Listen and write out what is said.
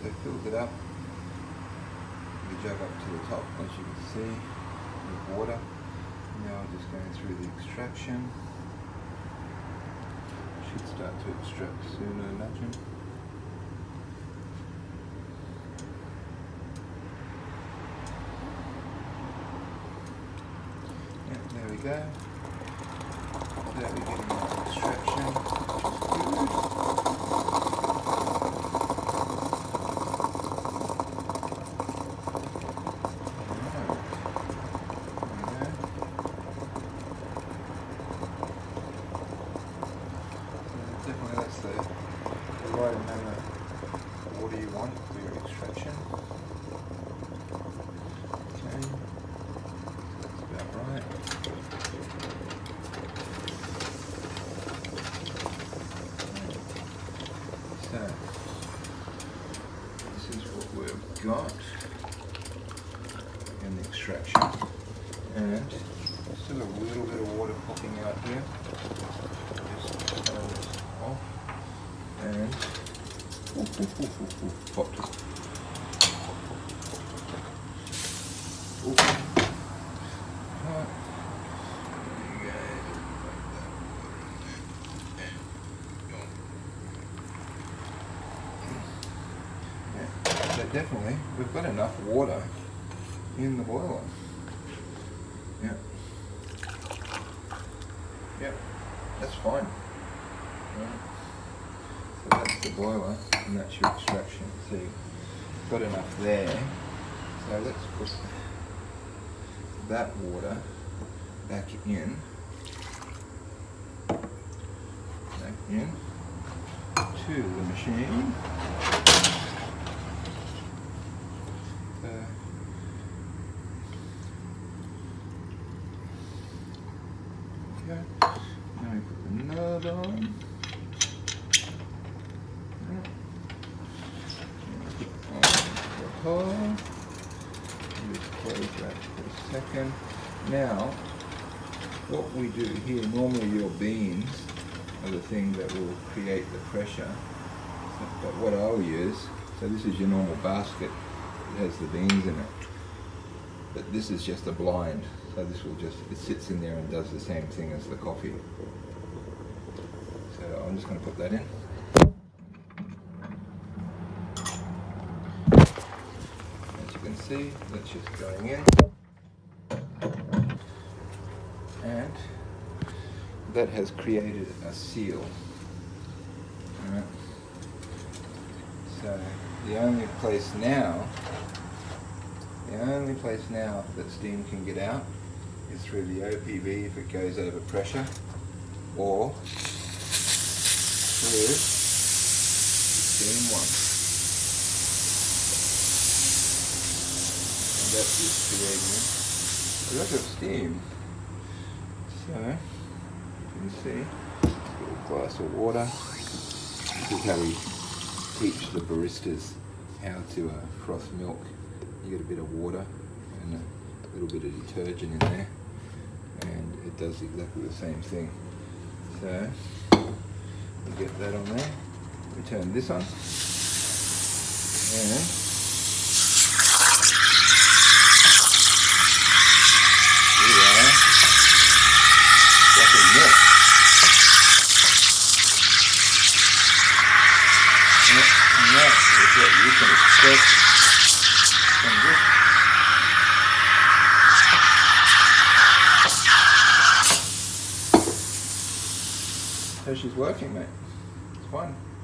So fills it up, the jug up to the top, as you can see, with water. Now we're just going through the extraction. Should start to extract soon, I imagine. Yeah, there we go. So we're getting that extraction, which is good. Definitely that's the right amount of water you want for your extraction. Okay, that's about right. So, this is what we've got in the extraction. And still a little bit of water popping out here. Just turn this off. And popped. Right. So definitely we've got enough water in the boiler. Yeah. Yeah, that's fine. Right. So that's the boiler and that's your extraction. So you've got enough there. So let's put that water back in. To the machine. Okay. Now we put the knob on. Just close that for a second. Now, what we do here, normally your beans are the thing that will create the pressure. But what I'll use, so this is your normal basket, it has the beans in it. But this is just a blind, so this will just, it sits in there and does the same thing as the coffee. So I'm just going to put that in. As you can see, that's just going in. And that has created a seal. Alright. So the only place now that steam can get out is through the OPV if it goes over pressure, or through the steam one. And that is creating a lot of steam. So, you can see, a little glass of water. This is how we teach the baristas how to froth milk. You get a bit of water and a little bit of detergent in there, and it does exactly the same thing. So we get that on there. We turn this on, and we are frothing milk. And that is what you can expect from this. So she's working, mate. It's fun.